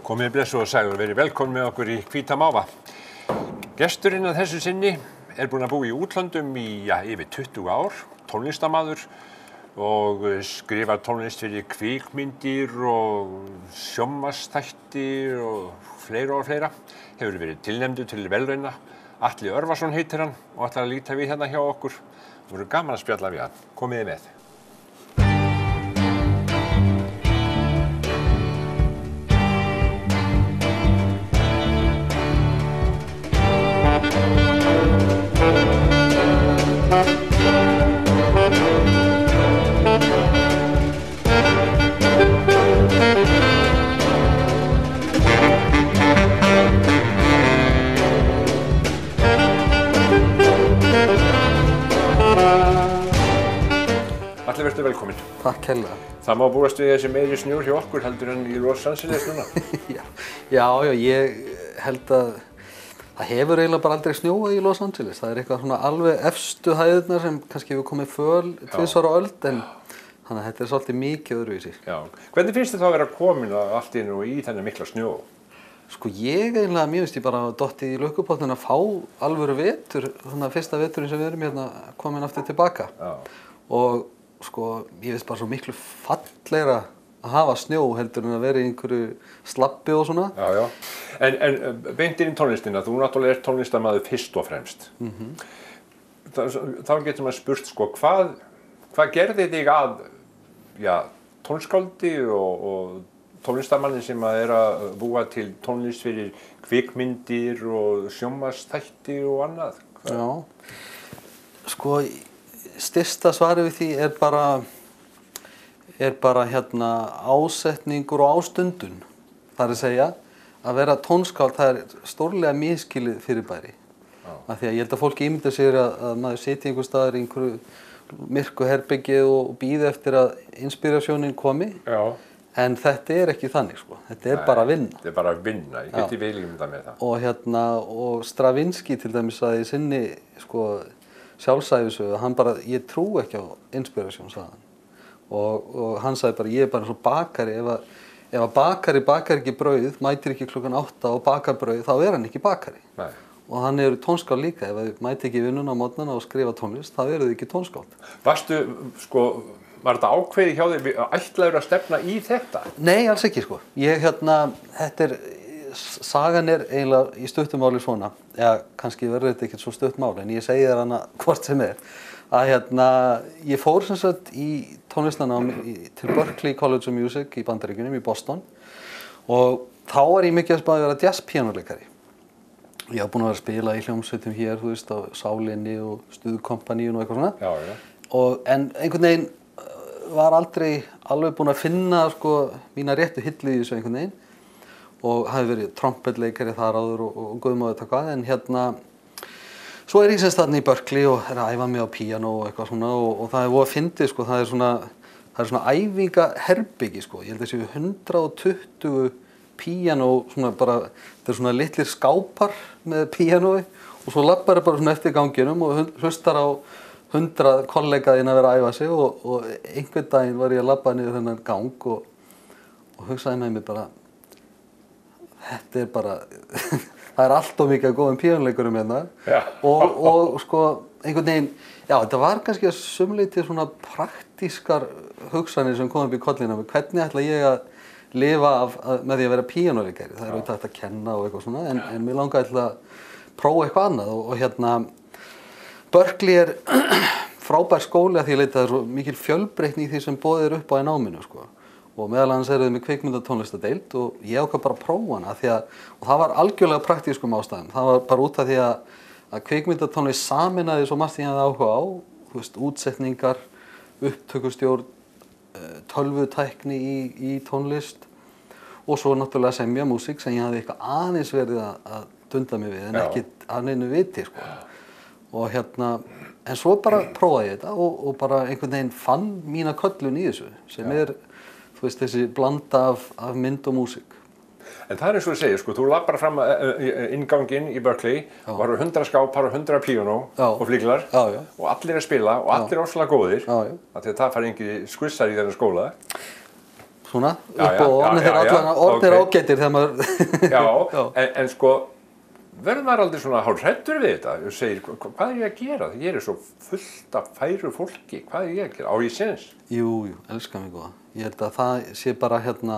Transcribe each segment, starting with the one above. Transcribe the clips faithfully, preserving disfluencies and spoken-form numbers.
Komið blessuð og sæl og verið velkomin með okkur í Hvíta máva. Gesturinn að þessu sinni er búinn að búa í útlöndum í ja, yfir tuttugu ár, tónlistarmaður og skrifar tónlist fyrir kvikmyndir og sjónvarpsþætti og fleira og fleira. Hefur verið tilnefndur til verðlauna. Atli Örvarsson heitir hann og ætlar að líta við hérna hjá okkur. Það voru gaman að spjalla við hann. Komiði með. Allir verður velkomin. Takk hérlega. Það má búast við þessi meiri snjór hjá okkur heldur en í Los Angeles núna. já, já, já, ég held að það hefur eiginlega bara aldrei snjóað í Los Angeles. Það er eitthvað svona alveg efstu hæðirnar sem kannski hefur komið föl tvisvar á öld, en þannig að þetta er svolítið mikið öðruvísi. Já. Hvernig finnst þið þá að vera komin allt inn og í þennan mikla snjó? Sko ég eiginlega, mér finnst ég bara dottið í lukkupottin að fá alvöru vetur, svona fyrsta veturinn sem við erum hérna komin aftur tilbaka. Já. Og sko, ég finnst bara svo miklu fallegra að hafa snjó heldur en að vera í einhverju slabbi og svona. Já, já. En, en beint inn í tónlistina, þú náttúrulega ert tónlistarmaður fyrst og fremst. Mm-hmm. Þá, þá getur maður spurt, sko, hvað, hvað gerði þig að já, tónskáldi og, og tónlistarmanni sem að er að búa til tónlist fyrir kvikmyndir og sjónvarpsþætti og annað? Hvað? Já, sko, styrsta svarið við því er bara, er bara hérna ásetningur og ástundun. Það er að segja, að vera tónskáld, það er stórlega misskilið fyrirbæri. Af því að ég held að fólki ímynda sér að, að maður sitji einhver staðar í einhverju myrku herbergi og bíði eftir að inspirasjónin komi. Já. En þetta er ekki þannig, sko. Þetta er Nei, bara vinna. Þetta er bara vinna, ég geti vel ímynda með það. Og hérna, og Stravinsky til dæmis að í sinni, sko, sjálfsæfisögu, hann bara, ég trú ekki á inspirasjón, sagði hann. Og, og hann sagði bara, ég er bara eins og bakari, ef að, ef að bakari bakar ekki brauð, mætir ekki klukkan átta og bakar brauð, þá er hann ekki bakari. Nei. Og hann er tónskáld líka, ef að mæti ekki vinnuna á morgnana og skrifa tónlist, þá eru þið ekki tónskáld. Varstu, sko, var þetta ákveðið hjá þig, ætlaður að stefna í þetta? Nei, alls ekki, sko. Ég, hérna, þetta er, sagan er eiginlega í stuttu máli svona, eða kannski verður þetta ekkert svo stutt máli, en ég segi þér hana hvort sem er, að hérna, ég fór sem sagt í tónlistanám til Berklee College of Music í Bandaríkjunum, í Boston, og þá var ég mikið að spáði að vera jazzpíanóleikari. Ég hafði búin að vera að spila í hljómsveitum hér, þú veist, á Sálinni og Stuðkompaníun og eitthvað svona. Já, já. Og, en einhvern veginn var aldrei alveg búin að finna, sko, mína réttu hillu í þessu einhvern veginn. Og hafi verið trompetleikari þar áður og, og guðum á þetta hvað, en hérna, svo er ég semst þarna í Berklee og er að æfa mig á píanó og eitthvað svona og, og það er voða fyndið, sko, það er svona, það er svona æfingaherbyggi, sko, ég held að það séu hundrað og tuttugu píanó, svona bara, þetta er svona litlir skápar með píanói og svo labbar það bara svona eftir ganginum og hlustar á hundrað kollegaðinn að vera að æfa sig og, og einhvern daginn var ég að labba niður þennan gang og, og hugsaði með mig bara, þetta er bara, það er allt of mikið að góðum píanóleikurum hérna og, og sko einhvern veginn, já þetta var kannski að sumleiti svona praktískar hugsanir sem kom upp í kollina með hvernig ætla ég að lifa af, að, með því að vera píanóleikari. Það er auðvitað hægt að kenna og eitthvað svona, en, en mér langaði til að prófa eitthvað annað og, og hérna, Berklee er frábær skóli að því að leita það er svo mikil fjölbreytni í því sem boðið er upp á í náminu, sko. Og meðal annars eru þið með kvikmyndatónlistadeild og ég ákvað bara að prófa hana því að, og það var algjörlega praktískum ástæðum. Það var bara út af því að, að kvikmyndatónlist sameinaði svo margt ég hafði áhuga á, þú veist, útsetningar, upptökustjórn, tölvutækni í, í tónlist og svo náttúrulega semja músík sem ég hafði eitthvað aðeins verið að, að dunda mig við en ekki að neinu viti, sko. Og hérna, en svo bara prófaði ég þetta og, og bara einhvern veginn fann mína köllun í þessu sem Já. er, þú veist, þessi blanda af, af mynd og músík. En það er eins og þú segir, sko, þú labbar fram innganginn í Berklee og það eru hundrað skápar og hundrað píanó og flíklar og allir að spila og allir óslega góðir af því að það fær engi skvissar í þennan skóla. svona, Já, upp já, og orðnir já, þeir já, allan orðnir ok. ágætir þegar maður Já, Já. En, en sko, verður maður aldrei svona hálfhræddur við þetta og segir, "Hva- hvað er ég að gera? Ég er svo fullt af færu fólki, hvað er ég að gera? Á ég séns? Jú, jú, elska mig góða. Ég held að það sé bara hérna,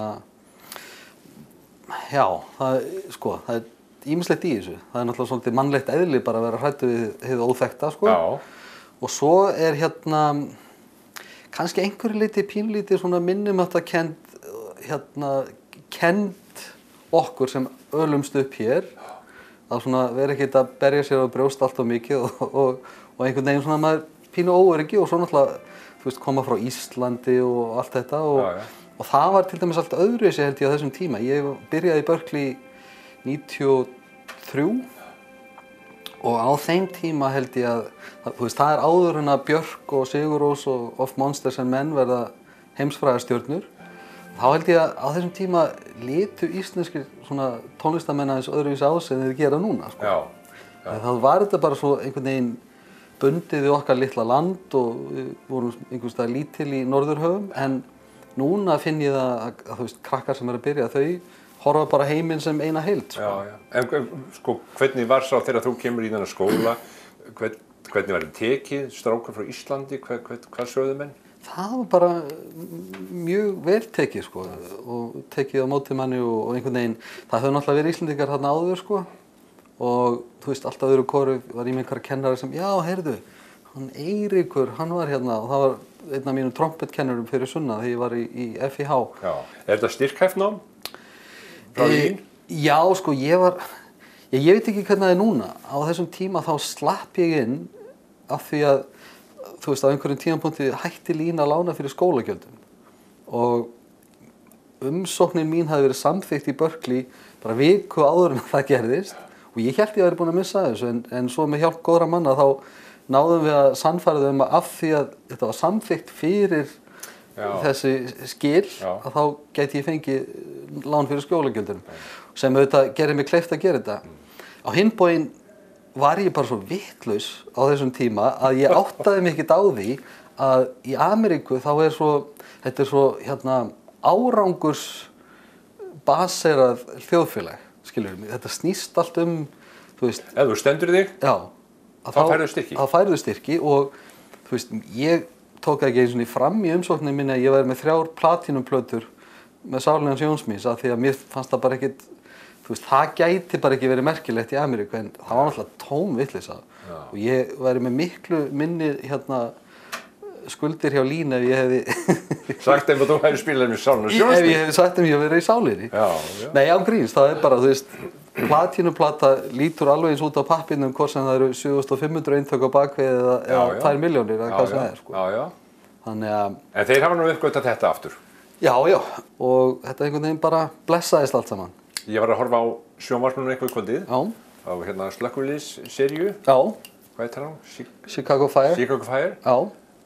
já, það, sko, það er ýmislegt í þessu. Það er náttúrulega svolítið mannlegt eðli bara að vera hræddur við hið óþekkta, sko. Já, Og svo er hérna, kannski einhverju leiti pínlítið svona minnumáttakend, hérna, kend okkur sem ölumst upp hér. Að svona vera ekkert að berja sér á brjóst allt of mikið og, og, og einhvern veginn svona maður pínu óöryggi og svo náttúrulega, þú veist, koma frá Íslandi og allt þetta og, Já, já. og það var til dæmis allt öðruvísi held ég á þessum tíma. Ég byrjaði í Berkeley níutíu og þrjú og á þeim tíma held ég að, það, þú veist, það er áður en að Björk og Sigur Rós og Of Monsters and Men verða heimsfrægastjörnur. Þá held ég að á þessum tíma litu íslenskir svona tónlistamenn aðeins öðruvísi á sig en þeir gera núna, sko. já, Já. Það var þetta bara svo einhvern veginn bundið við okkar litla land og við vorum einhvers staðar lítil í Norðurhöfum en núna finn ég það að, að þú veist, krakkar sem eru að byrja þau horfa bara heiminn sem eina heild, sko. já, já. En hvern- sko, hvernig var sá þegar þú kemur í þennan skóla, hvern, hvernig var þetta tekið, strákur frá Íslandi, hver, hver, hvað sögðu menn? Það var bara mjög vel tekið, sko, og tekið á móti manni og, og einhvern veginn, það höfðu náttúrulega verið Íslendingar þarna áður, sko, og þú veist, alltaf öðru koru var ég með einhverja kennara sem, já, heyrðu, hann Eiríkur, hann var hérna og það var einn af mínum trompetkennurum fyrir sunna þegar ég var í, í F I H. Já, er þetta styrkhæft nám? Frá E, Lín? já, sko, ég var, ég, ég veit ekki hvernig það er núna, á þessum tíma þá slapp ég inn af því að, þú veist, á einhverjum tímapunkti hætti Lín að lána fyrir skólagjöldum og umsóknin mín hafði verið samþykkt í Berkeley bara viku áður en það gerðist og ég hélt ég væri búin að missa þessu en, en svo með hjálp góðra manna þá náðum við að sannfæra þau um að af því að þetta var samþykkt fyrir Já. þessi skil Já. að þá gæti ég fengið lán fyrir skólagjöldum sem auðvitað gerir mig kleift að gera þetta. Á hinn bóginn var ég bara svo vitlaus á þessum tíma að ég áttaði mig ekkert á því að í Ameríku þá er svo, þetta er svo hérna árangurs baserað þjóðfélag, skilur mig, þetta snýst allt um, þú veist, Ef þú stendur þig, já, að Þá færðu styrki? Þá færðu styrki og, þú veist, ég tók það ekki einu svona fram í umsókninni minni að ég væri með þrjár platínumplötur með Sálin hans Jónsmíns af því að mér fannst það bara ekkit, þú veist, það gæti bara ekki verið merkilegt í Ameríku en það var náttúrulega tóm vitleysa og ég væri með miklu minni hérna skuldir hjá Lín ef ég hefði sagt ef þú hefði spilað með Sálin hans ef Jónsmíns. ég hefði sagt um ég að vera í sálinni. Já, já. Nei, án gríns, það er bara, þú veist, platínuplata lítur alveg eins út á pappírnum hvort sem það eru sjö þúsund fimm hundruð eintök á bakvið eða, Já, eða já. tvær milljónir eða Já, hvað sem já, það er, sko. Já, já. Þannig að, En þeir hafa nú uppgötað þetta aftur. já, já, og þetta einhvern veginn bara blessaðist allt saman. Ég var að horfa á sjónvarpinu eitthvað kvöldið Já, á hérna slökkviliðsseríu. já, Hvað heitir hann? Chi- Chicago Fire. Chicago Fire. Já,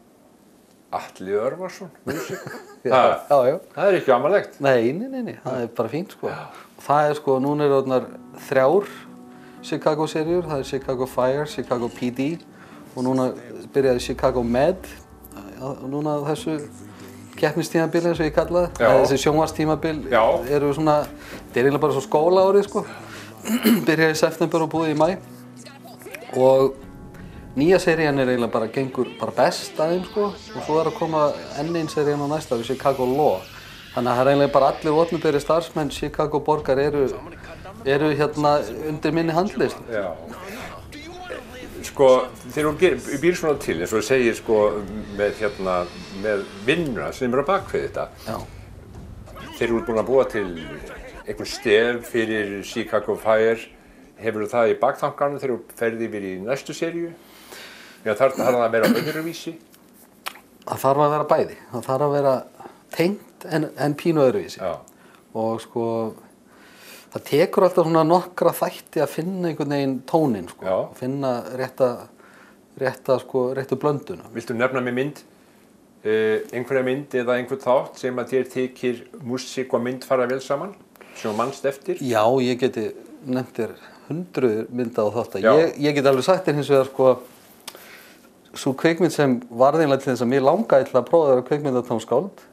Atli Örvarsson. music. já, Ha, já, já. Það er ekki amalegt. Nei, nei, nei, nei, það er bara fínt, sko. Og það er, sko, núna eru orðnar þrjár Chicago-seríur, það er Chicago Fire, Chicago P D og núna byrjaði Chicago Med og núna á þessu keppnistímabil eins og ég kalla það, Já. eða þessi sjónvarstímabil Já. eru svona, þetta er eiginlega bara svo skólaárið, sko. Byrjaði í september og búið í maí og nýja serían er eiginlega bara gengur bara best aðeins, sko, og svo er að koma enn einn serían á næsta ári, Chicago Law. Þannig að það er eiginlega bara allir opinberir starfsmenn Chicago borgar eru, eru hérna undir minni handleiðslu. Já. Sko, þegar þú ger- býr svona til, eins og þú segir, sko, með hérna, með vinnuna sem eru á bakvið þetta. Já. Þeir eru búin að búa til einhver stef fyrir Chicago Fire. Hefur þú það í baktanganum þegar þú ferði yfir í næstu seríu? Já, þarf það að vera á öðruvísi? Það þarf að vera bæði, það þarf að vera tengt en, en pínu öðruvísi. Já. Og sko, það tekur alltaf svona nokkra þætti að finna einhvern veginn tóninn, sko, Já. og finna rétta, rétta, sko, réttu blönduna. Viltu nefna mér mynd, uh, einhverja mynd eða einhvern þátt sem að þér þykir músík og mynd fara vel saman? Sem þú manst eftir? Já, ég geti nefnt þér hundruður mynda á þátt að Já. ég, ég get alveg sagt þér hins vegar, sko, svo kvikmynd sem varð einlega til þess að mér langaði til að prófa að vera kvikmyndatónskáld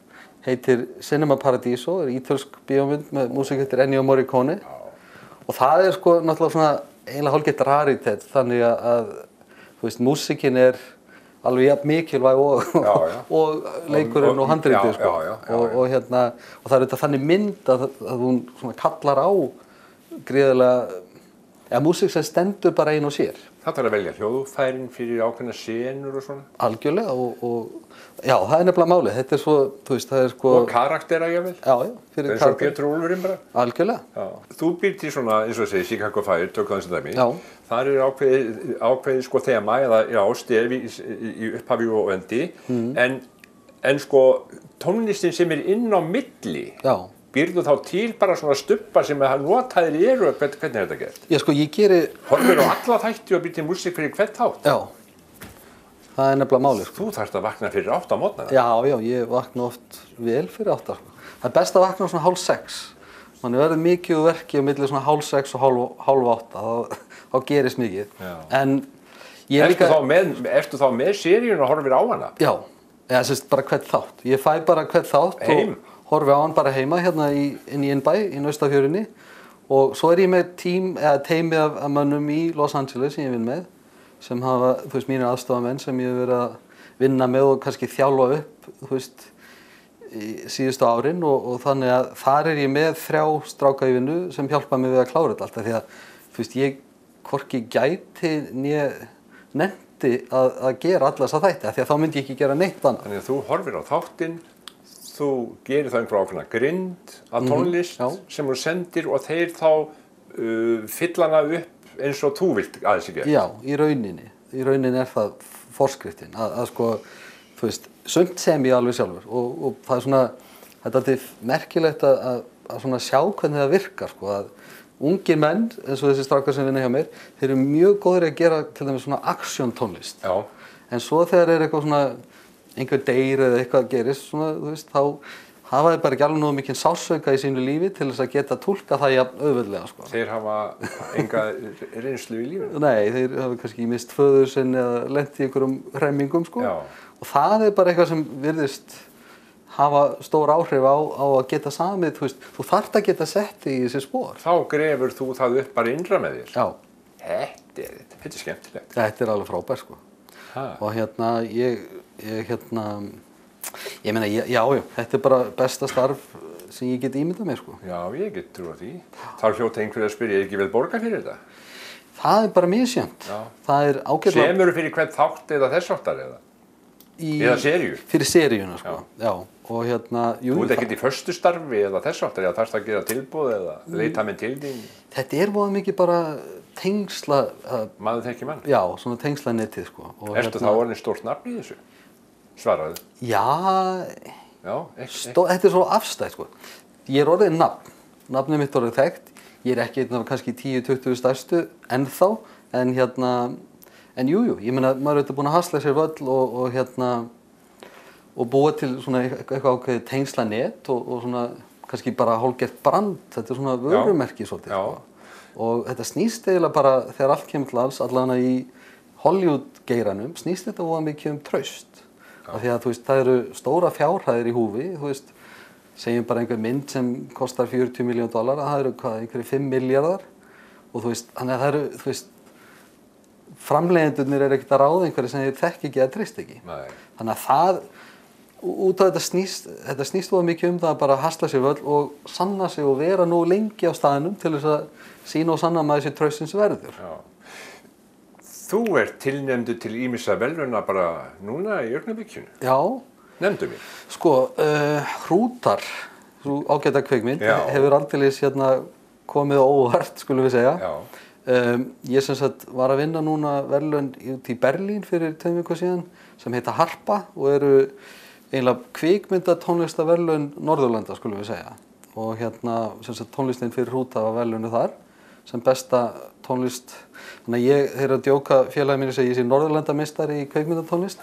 heitir Cinema Paradiso, er ítölsk bíómynd með músík eftir Ennio Morricone. Og það er sko náttúrulega svona eiginlega hálfgert raritet, þannig að, þú veist, músíkin er alveg jafn mikilvæg og, já, já. og leikurinn og, og handritið, sko. Já, já, já, já. Og, og, hérna, og það er þetta þannig mynd að, að hún svona kallar á gríðarlega, ja, músík sem stendur bara ein og sér. Það þarf að velja hljóðfærin fyrir ákveðna senur og svona? Algjörlega og, og já, það er nefnilega málið. Þetta er svo, þú veist, það er sko... Og karaktera, jável? Já, já, fyrir karakter. Eins og Pétur Úlfurinn bara? Algjörlega. Já. Þú býr til svona, eins og það segir, Chicago Fire, tök það eins og dæmi. Já. Þar er ákveðið, ákveðið sko þema, eða já, stef í, í upphafi og endi, mm. en, en sko tónlistin sem er inn á milli, já. Býrðu þá til bara svona stubba sem að notaðir eru, hvern, hvernig er þetta gert? Já, sko, ég geri... Horfir á alla þætti og býr til músík fyrir hvern þátt? Já, það er nefnilega málið, sko. Þú þarft að vakna fyrir átta á morgnana? Já, já, ég vakna oft vel fyrir átta, sko. Það er best að vakna svona hálf sex. Manni verður mikið verki á milli svona hálf sex og hálf, hálf átta, þá, þá gerist mikið. Já. En ég ertu líka... Þá með, ertu þá með seríun og horfir á hana? Já, eða sérst bara hvern þátt. Ég fæ bara hvern þátt Heim. og horfi á hann bara heima hérna í, inn í innbæ, í Naustafjörunni og svo er ég með tím, eða teimi af, af mönnum í Los Angeles sem ég vinn með sem hafa, þú veist, mínir aðstofamenn sem ég hef verið að vinna með og kannski þjálfa upp, þú veist, í síðustu árin og, og þannig að þar er ég með þrjá stráka í vinnu sem hjálpa mig við að klára þetta alltaf því að, þú veist, ég hvorki gæti né nennti að, að gera alla þessa þætti því að þá myndi ég ekki gera neitt annað. Þannig að þú horfir á þáttinn, þú gerir það einhver ákveðna grind af tónlist mm-hmm, sem þú sendir og þeir þá uh, fylla hana upp eins og þú vilt aðeins ekki. Já, í rauninni. Í rauninni er það forskriftin að, að sko, þú veist, sumt sem ég alveg sjálfur og, og það er svona, þetta er alltaf merkilegt að, að, að svona sjá hvernig það virkar, sko, að ungir menn, eins og þessi strákar sem vinna hjá mér, þeir eru mjög góðir að gera til dæmis svona action tónlist. Já. En svo þegar er eitthvað svona einhver deyr eða eitthvað gerist, svona, þú veist, þá hafa þeir bara ekki alveg nógu mikinn sársauka í sínu lífi til þess að geta túlka það jafn auðveldlega, sko. Þeir hafa enga reynslu í lífinu? Nei, þeir hafa kannski mist föður sinn eða lent í einhverjum hremmingum, sko. Já. Og það er bara eitthvað sem virðist hafa stór áhrif á, á að geta samið, þú veist, þú þarft að geta sett í þessi spor. Þá grefur þú það upp bara innra með þér? Já. Þetta er, þetta er skemmtilegt. Þetta er alveg frábært, sko. Ha. Og hérna, ég, ég hérna, ég meina, já, já, þetta er bara besta starf sem ég get ímyndað mér, sko. Já, ég get trúið því. Þá hljóta einhver að spyrja, er ekki vel borgað fyrir þetta? Það er bara misjafnt. Já. Það er ágætlega... Semurðu fyrir hvern þátt eða þess áttar eða? Í... Eða seríu? Fyrir seríuna, sko. Já. Já. Og hérna... Jú, þú ert ekkert í föstu starfi eða þess áttar eða þarfst að gera tilboð eða leita með til þín? Þetta er voða mikið bara tengsla... Uh, Maður þekki mann? Já, svona tengslanetið, sko. Og ertu hérna... þá orðin stórt nafn í þessu? Svaraðu? Já... Já, ekki... Stó... Þetta er svo afstætt, sko. Ég er orðin nafn. Nafnið mitt orðið þekkt. Ég er ekki einn af kannski tíu til tuttugu stærstu ennþá, en hérna... En jú, jú, ég meina, maður er auðvitað búin að hasla sér völl og, og hérna... og búa til svona eitthvað ákveðið tengslanet og, og svona kannski bara hálfgert brand, þetta er svona vörumerki svolítið, sko. Og þetta snýst eiginlega bara, þegar allt kemur til alls, allavega í Hollywood-geiranum, snýst þetta voða mikið um traust. Af því að, þú veist, það eru stóra fjárhæðir í húfi, þú veist, segjum bara einhver mynd sem kostar fjörutíu milljón dollara, það eru hvað, einhverjir fimm milljarðar og þú veist, þannig að það eru, þú veist, framleiðendurnir er ekkert að ráða einhverju sem þeir þekki ekki eða treysta ekki. Nei. Þannig að það, út af þetta snýst, þetta snýst voða mikið um það að bara hasla sér völl og sanna sig og vera nú lengi á staðinum til þess að sýna og sanna maður sér traustins verður. Já. Þú ert tilnefndur til ýmissa verðlauna bara núna í augnablikinu. Já. Nefndu mér. Sko, uh, Hrútar, þú ágæta kvikmynd, hefur aldeilis hérna komið á óvart, skulum við segja. Já. Um, ég sem sagt var að vinna núna verðlaun út í Berlín fyrir tveim vikum síðan sem heita Harpa og eru eiginlega kvikmyndatónlistarverðlaun Norðurlanda, skulum við segja. Og hérna, sem sagt, tónlistin fyrir Hrúta var verðlaunu þar sem besta tónlist. Þannig að ég, þeir eru að djóka félagi mínu segja ég sé Norðurlandameistari í kvikmyndatónlist.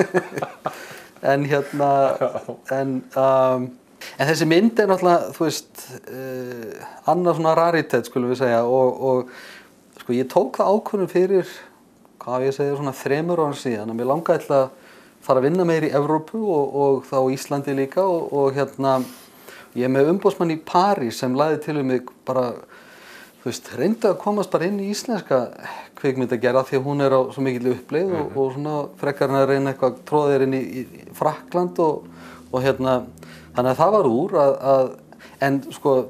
en hérna, en, um, en þessi mynd er náttúrulega, þú veist, uh, annað svona raritet, skulum við segja, og, og sko, ég tók það ákvörðun fyrir, hvað ég segja, svona þremur ára síðan, að mér langaði til að fara að vinna meir í Evrópu og, og þá Íslandi líka og, og hérna, ég er með umboðsmann í París sem lagði til um mig bara, þú veist, reyndi að komast bara inn í íslenska kvikmyndagerð því að hún er á svo mikilli uppleið og, og svona frekar en að reyna eitthvað tróðir inn í, í Frakkland og, og hérna, þannig að það var úr að, að en sko,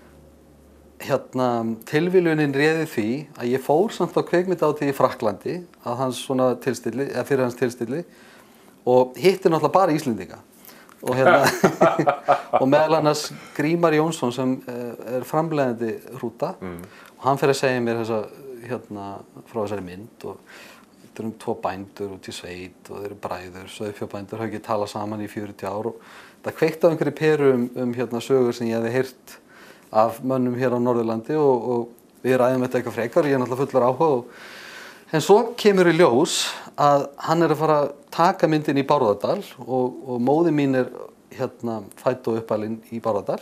hérna, tilviljunin réði því að ég fór samt á kvikmyndahátíð í Frakklandi að hans svona tilstilli, eða fyrir hans tilstilli og hitti náttúrulega bara Íslendinga og hérna og meðal annars Grímar Jónsson sem er framleiðandi hrúta mm. og hann fer að segja mér þessa hérna frá þessari mynd og þetta er um tvo bændur út í sveit og þeir eru bræður, sauðfjárbændur hafa ekki talað saman í fjörutíu ár og það kveikti á einhverju peru um, um hérna sögur sem ég hefði heyrt af mönnum hér á Norðurlandi og, og við ræðum þetta eitthvað frekar, ég er náttúrulega fullur áhuga og, en svo kemur í ljós að hann er að fara að taka myndin í Bárðardal og, og móðir mín er hérna fædd og uppalin í Bárðardal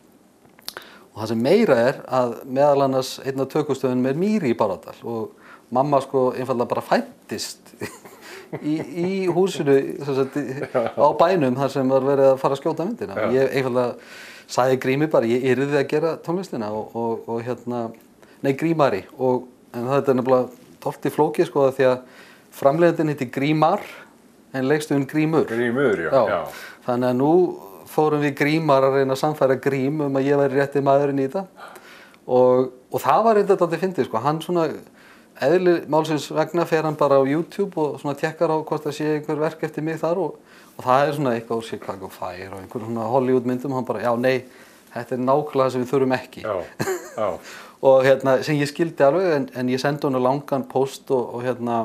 og það sem meira er að meðal annars einn af tökustöðunum er Mýri í Bárðardal og mamma sko einfallega bara fæddist í, í húsinu sagt, á bænum þar sem var verið að fara að skjóta myndina og ég einfallega sagði Grími bara, ég yrði að gera tónlistina og, og, og hérna, nei Grímari og en það er nefnilega tólti flókið sko því að framleiðandinn heitir Grímar en leikstjórinn Grímur. Grímur, já. já. já. Þannig að nú fórum við Grímar að reyna að samfæra Grím um að ég væri rétti maðurinn í þetta og, og það var eitthvað aldrei fyndið sko, hann svona eðli málsins vegna fer hann bara á YouTube og svona tekkar á hvort það sé einhver verk eftir mig þar og og það er svona eitthvað úr Chicago Fire og einhver svona Hollywood myndum og hann bara, já, nei, þetta er nákvæmlega það sem við þurfum ekki. Já, já. og hérna, sem ég skildi alveg, en, en ég sendi honum langan post og, og hérna,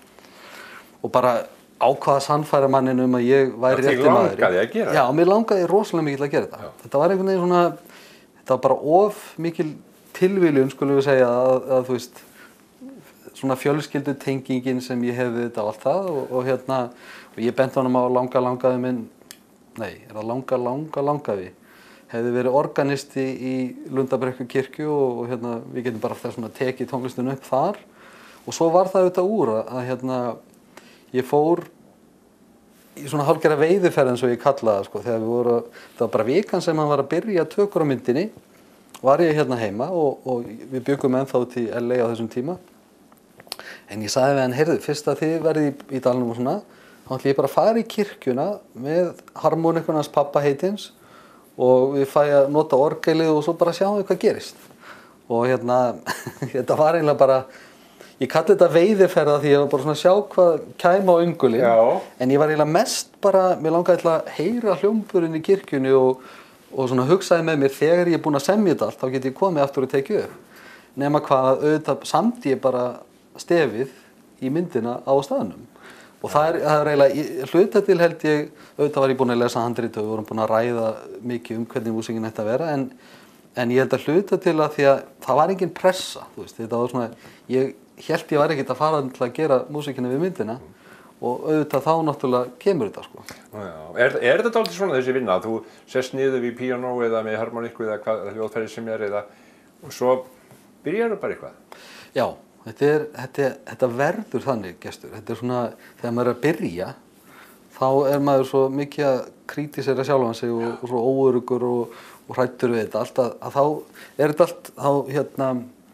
og bara ákvaða sannfæra mannin um að ég væri rétti maður. Þig langaði að gera þetta? Já, mér langaði rosalega mikið að gera þetta. Já. Þetta var einhvern veginn svona, þetta var bara of mikil tilviljun, skulum við segja, að, að þú veist, svona fjölskyldutengingin sem ég hefði þetta og allt það og, og hérna, og ég benti honum á langa langaði minn, nei, er það langa langa langaði, hefði verið organisti í Lundabrekku kirkju og, og hérna, við getum bara þess að tekið tónlistinu upp þar og svo var það auðvitað úr að, að hérna, ég fór í svona hálfgerða veiðiferð eins og ég kallaði það sko, þegar við voru, það var bara vikan sem hann var að byrja tökur á myndinni, var ég hérna heima og, og við byggum ennþá til L A á þessum tíma, en ég sagði við hann, heyrðu, fyrst að þið verðið í, í dalnum og svona, þá ætlum ég bara að fara í kirkjuna með harmonikun hans pappa heitins og við fæ að nota orgelið og svo bara sjáum við hvað gerist. Og hérna, þetta var eiginlega bara, ég kalli þetta veiðiferða því ég var bara svona að sjá hvað kæma á öngulinn. Já. En ég var eiginlega mest bara, mér langaði til að heyra hljómburinn í kirkjunni og, og svona hugsaði með mér þegar ég er búinn að semja þetta allt, þá get ég komið aftur og tekið upp. Nema hvað, auðvitað samt ég bara stefið í myndina á staðnum. Og það er, það er eiginlega, hluta til held ég, auðvitað var ég búinn að lesa handrit og við vorum búin að ræða mikið um hvernig músíkin ætti að vera, en, en ég held að hluta til að því að það var engin pressa, þú veist, þetta var svona, ég held ég var ekkert að fara til að gera músíkina við myndina og auðvitað þá náttúrulega kemur þetta, sko. Já, er, er þetta aldrei svona þessi vinna, að þú sest niður við píanó eða með harmonikku eða hvað hljóðfæri sem er eða, og svo byrjarðu bara eitthvað? Já. Þetta, er, þetta, þetta verður þannig, Gestur. Þetta er svona, þegar maður er að byrja, þá er maður svo mikið að krítisera sjálfan sig og, og svo óöruggur og, og hræddur við þetta allt, að, að þá er þetta allt, þá hérna,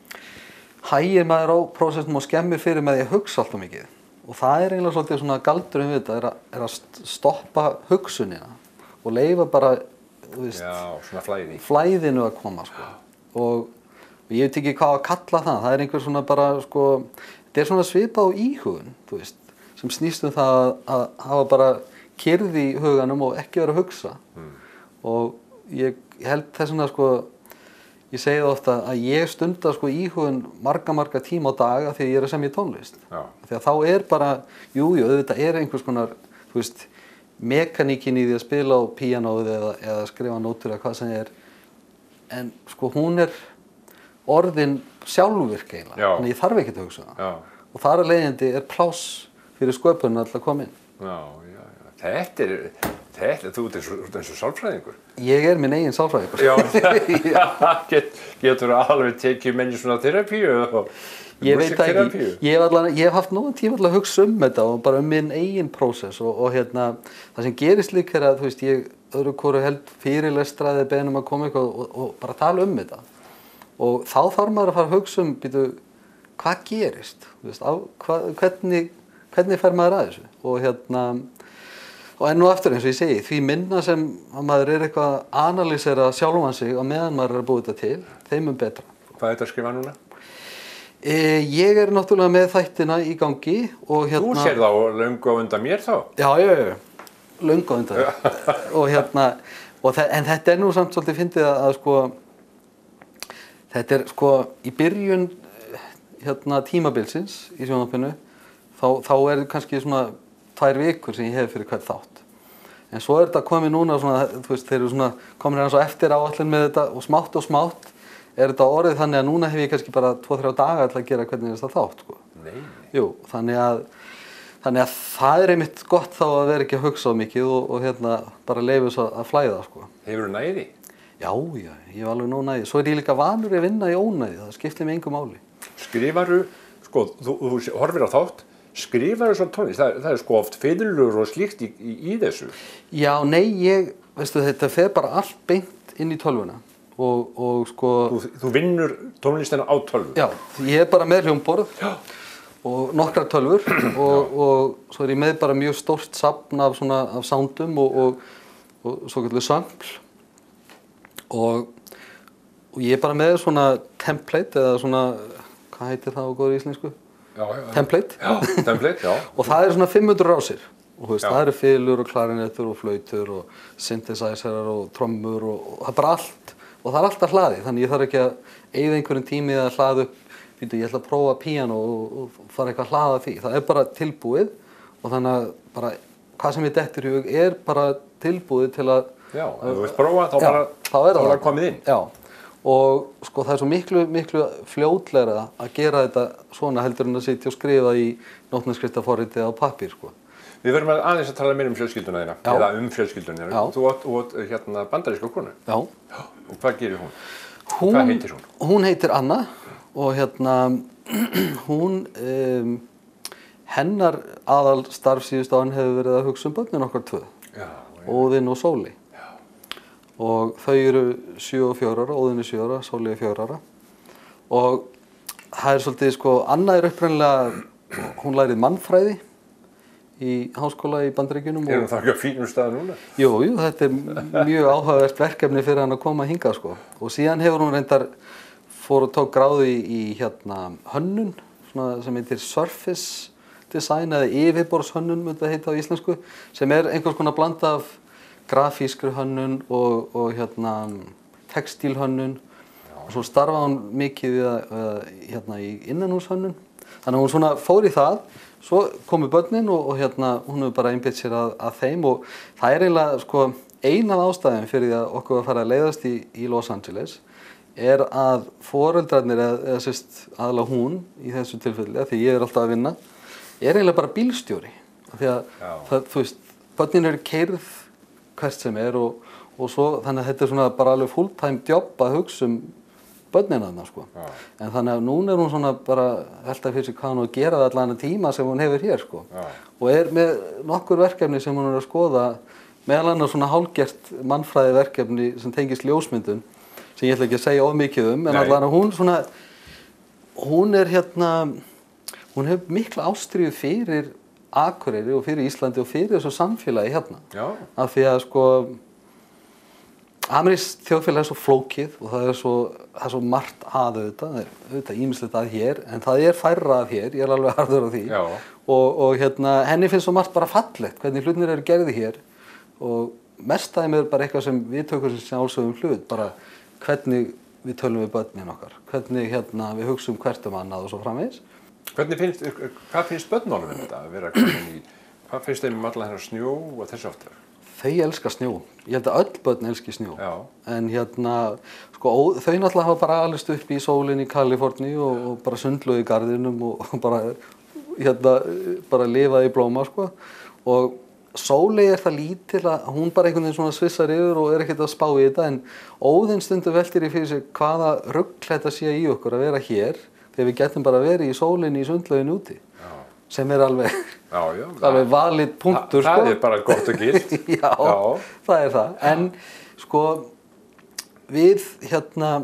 hægir maður á prósessnum og skemmir fyrir með því að hugsa allt of mikið. Og það er eiginlega svolítið svona galdurinn við þetta, er að, er að stoppa hugsunina og leyfa bara, þú veist, Já, svona flæði. flæðinu að koma, sko. Og ég veit ekki hvað að kalla það, það er einhver svona bara, sko, þetta er svona svipað á íhugun, þú veist, sem snýst um það að hafa bara kyrrð í huganum og ekki vera að hugsa. Mm. Og ég held þess vegna, sko, ég segi það ofta að ég stunda, sko, íhugun marga, marga tíma á dag af því að ég er að semja tónlist. Já. Því að þá er bara, jú, jú, auðvitað er einhvers konar, þú veist, mekaníkin í því að spila á píanóið eða, eða skrifa nótur eða hvað sem er, en, sko, hún er orðin sjálfvirk eiginlega, þannig ég þarf ekki að hugsa það. Já. Og þar að leiðandi er pláss fyrir sköpunina alltaf að koma inn. Já, já, já. Þetta er, Þetta, þú ert eins og, eins og sálfræðingur. Ég er minn eigin sálfræðingur. Já, get, getur alveg tekið menn í svona terapíu og ég veit það ekki. Ég hef, allan, ég hef haft nógan tíma til að hugsa um þetta og bara um minn eigin prósess og, og hérna, það sem gerist líka er að, þú veist, ég öðru hvoru held fyrirlestraði beðnum að koma eitthvað og, og bara tala um þetta. Og þá þarf maður að fara að hugsa um, býtu, hvað gerist? Þú veist, á, hva, hvernig, hvernig fer maður að þessu? Og hérna, og enn og aftur eins og ég segi, því minna sem að maður er eitthvað að analýsera sjálfan sig á meðan maður er að búið þetta til, þeim um betra. Hvað er þetta að skrifa núna? E, ég er náttúrulega með þættina í gangi og hérna... Þú sér þá löngu á undan mér þá? Já, já, já, löngu á undan. og hérna, og en þetta er nú samt svolítið fyndið að, að sko, þetta er sko í byrjun hérna tímabilsins í sjónvarpinu, þá, þá er kannski svona tvær vikur sem ég hef fyrir hvert þátt. En svo er þetta komið núna svona, þú veist, þeir eru svona komin hérna svo eftir áætlun með þetta og smátt og smátt er þetta orðið þannig að núna hef ég kannski bara tvo þrjá daga til að gera hvernig þetta þátt, sko. Nei. Jú, þannig að, þannig að það er einmitt gott þá að vera ekki að hugsa á mikið og, og hérna bara leyfa svo að flæða, sko. Hefurðu næði? Já, já, ég hef alveg nóg næði. Svo er ég líka vanur að vinna í ónæði, það skiptir mig engu máli. Skrifarðu, sko, þú, þú horfir á þátt, skrifarðu svona tónlist, það, það er sko oft fiðlur og slíkt í, í, í þessu. Já, nei, ég, veistu, þetta fer bara allt beint inn í tölvuna. Og, og sko... Þú, þú vinnur tónlistina á tölvu? Já, ég er bara með hljómborð og nokkrar tölvur og, og svo er ég með bara mjög stórt safn af svona af soundum og, og, og svo kallu sample og, og ég er bara með svona template eða svona, hvað heitir það á góður íslensku? Já, já, já. Template? Já, template, já. Og það er svona fimm hundruð rásir. Og þú veist, já. Það eru fiðlur og klarinettur og flautur og synthesizerar og trommur og, og það er bara allt. Og það er alltaf hlaðið, þannig ég þarf ekki að eyða einhverjum tími að hlaða upp, býtu, ég ætla að prófa píanó og, og fara eitthvað að hlaða því. Það er bara tilbúið og þannig að bara hvað sem ég dettur í hug er bara tilbúið til að... Já, ef þú vilt prófa þá já, bara, þá er það bara komið inn. Já, og sko það er svo miklu, miklu fljótlegra að gera þetta svona heldur en að sitja og skrifa í nótneskristaforriti á pappír, sko. Við verðum aðeins að tala meira um fjölskylduna þína, Já. eða um fjölskylduna þína. Þú átt, þú átt hérna bandaríska konu. Já. Og hvað gerir hún? hún hvað heitir hún? Hún heitir Anna og hérna hún, um, hennar aðal starf síðust árin hefur verið að hugsa um börnin okkar tvö. Já. Óðinn og Sóli. Já. Og þau eru sjö og fjögur ára, Óðinn er sjö ára, Sóli er fjögur ára. Og það er svolítið sko, Anna er upprænilega, hún lærið mannfræði í háskóla í Bandaríkjunum. Er hún það ekki á fínum stað núna? Jú, jú, þetta er mjög áhugavert verkefni fyrir hann að koma hingað, sko. Og síðan hefur hún reyndar fór og tók gráðu í, í hérna hönnun, svona sem heitir surface design eða yfirborðshönnun myndi það heita á íslensku, sem er einhvers konar blanda af grafískri hönnun og, og hérna textílhönnun. Og svo starfaði hún mikið við að, hérna í innanhúshönnun. Þannig að hún svona fór í það. Svo komu börnin og, og hérna hún hefur bara einbeitt sér að, að þeim og það er eiginlega sko ein af ástæðum fyrir því að okkur að fara að leiðast í, í Los Angeles er að foreldrarnir eða, eða sérst aðalega hún í þessu tilfelli, því ég er alltaf að vinna, er eiginlega bara bílstjóri. Því að það, þú veist, börnin eru keyrð hvert sem er og, og svo þannig að þetta er svona bara alveg full-time job að hugsa um börnin þarna, sko. Já. En þannig að núna er hún svona bara alltaf fyrir sig hvað hún að gera það allan tíma sem hún hefur hér, sko. Já. Og er með nokkur verkefni sem hún er að skoða, meðal annars svona hálfgert mannfræði verkefni sem tengist ljósmyndun, sem ég ætla ekki að segja of mikið um, en allan að hún svona, hún er hérna, hún hefur mikla ástríðu fyrir Akureyri og fyrir Íslandi og fyrir þessu samfélagi hérna. Já. Af því að sko, amerískt þjóðfélag er svo flókið og það er svo, það er svo margt að auðvitað, það er auðvitað ýmislegt að hér, en það er færra að hér, ég er alveg harður á því. Já. Og, og hérna, henni finnst svo margt bara fallegt, hvernig hlutinir eru gerði hér og mest af þeim er bara eitthvað sem við tökum sem sjálfsögum hlut, bara hvernig við tölum við börnin okkar, hvernig hérna, við hugsum hvert um annað og svo framvegis. Hvernig finnst, hvað finnst börnunum um þetta að vera komin í, hvað finnst þeim um allan þennan snjó og þessu aftur? Þau elska snjó. Ég held að öll börn elski snjó. Já. En hérna, sko, þau náttúrulega hafa bara alist upp í sólinni í Kaliforníu og, og bara sundluð í garðinum og, og bara, hérna, bara lifað í blóma, sko. Og Sóley er það lítil að hún bara einhvern veginn svona svissar yfir og er ekkert að spá í þetta, en Óðinn stundum veltir í fyrir sig hvaða rugl þetta sé í okkur að vera hér þegar við getum bara verið í sólinni í sundlauginu úti, já. Sem er alveg, já, já, alveg valid punktur. Þa, sko. Það er bara gott og gilt. já, já, það er það. En sko við hérna,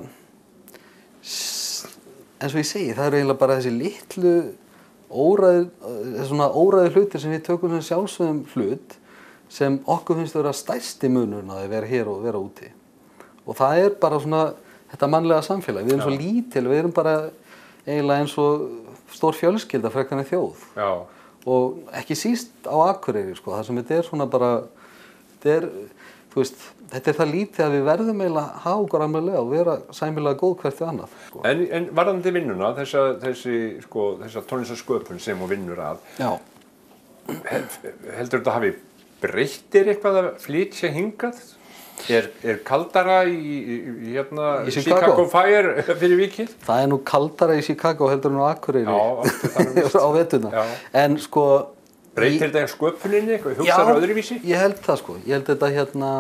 eins og ég segi, það eru eiginlega bara þessi litlu óræði, svona óræði hlutir sem við tökum sem sjálfsögum hlut sem okkur finnst að vera stærsti munurinn að vera hér og vera úti. Og það er bara svona þetta mannlega samfélag. Við erum já. Svo lítil, við erum bara eiginlega eins og stór fjölskylda frekar en þjóð. Já. Og ekki síst á Akureyri, sko, það sem þetta er svona bara, þetta er, þú veist, þetta er það lítið að við verðum eiginlega að hafa okkur almennilega og vera sæmilega góð hvert við annað. Sko. En, en varðandi vinnuna, þessa, þessi, sko, þessa tónlistarsköpun sem hún vinnur að, já. Heldur þetta hafi breyttir eitthvað að flytja hingað? Er, er kaldara í, í, hérna, í Chicago? Chicago Fire fyrir vikið? Það er nú kaldara í Chicago heldur en á Akureyri já, á veturna. Já. En sko... Breytir þetta sköpuninni eitthvað? Hugsaðu öðruvísi? Já, ég held það sko. Ég held þetta hérna...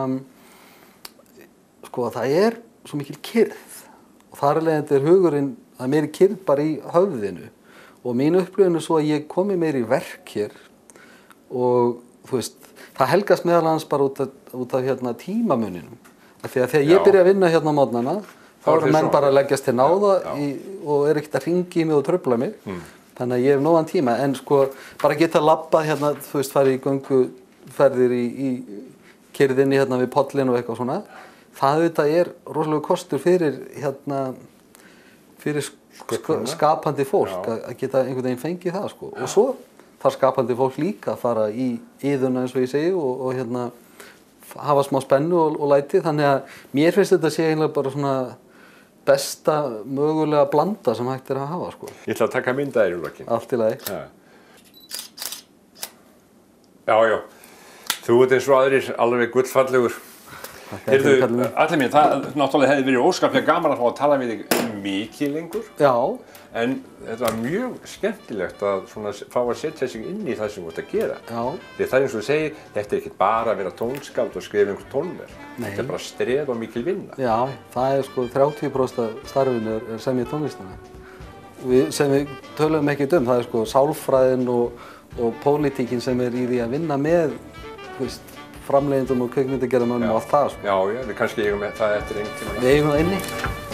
Sko, það er svo mikil kyrrð og þar alveg er hugurinn, það er meiri kyrrð bara í höfðinu og mín upplifun er svo að ég komi meiri í verk hér og þú veist, það helgast meðal annars bara út af, út af hérna, tímamuninum. Af því að þegar ég byrja að vinna hérna á mótnana, þá eru menn bara að leggjast til náða í, og er ekkert að hringi í mig og trufla mig. Mm. Þannig að ég hef nógan tíma, en sko bara geta labbað hérna, þú veist, farið í gönguferðir í, í kyrrðinni hérna við pollin og eitthvað svona. Það auðvitað er rosalega kostur fyrir hérna, fyrir sk skapandi fólk að, að geta einhvern veginn fengið það sko. Og svo þarf skapandi fólk líka að fara í iðuna eins og ég segi og, og hérna hafa smá spennu og, og læti, þannig að mér finnst þetta sé eiginlega bara svona besta mögulega blanda sem hægt er að hafa sko. Ég ætla að taka myndaðir í lokin. Allt í lagi. Ja. Já, já. Þú ert eins og aðrir alveg gullfallegur. Heyrðu, allir mér, það náttúrulega hefði verið óskaplega gaman að fá að tala við þig mikið lengur. Já. En þetta var mjög skemmtilegt að svona, fá að setja sig inn í það sem þú ert að gera. Já. Því það er eins og þú segir, þetta er ekki bara að vera tónskáld og skrifa einhver tónverk. Nei. Þetta er bara streð og mikil vinna. Já, það er sko þrjátíu prósent af starfinu er semja tónlistina. Við, sem við tölum ekki um, það er sko sálfræðin og, og pólitíkin sem er í því að vinna með, þú veist, framleiðendum og kvikmyndagerðarmönnum og allt það sko. Já, já, við kannski eigum það eftir einhvern tíma. Við eigum það inni.